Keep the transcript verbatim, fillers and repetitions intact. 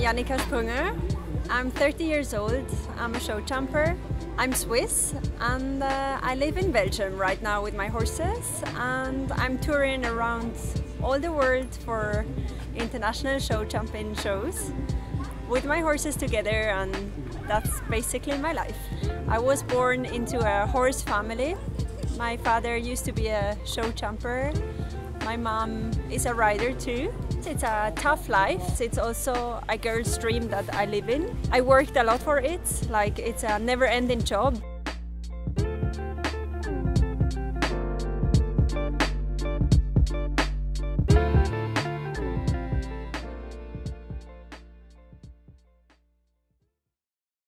Janika Sprunger. I'm thirty years old. I'm a show jumper. I'm Swiss and uh, I live in Belgium right now with my horses, and I'm touring around all the world for international show jumping shows with my horses together, and that's basically my life. I was born into a horse family. My father used to be a show jumper. My mom is a rider too. It's a tough life. It's also a girl's dream that I live in. I worked a lot for it, like it's a never-ending job.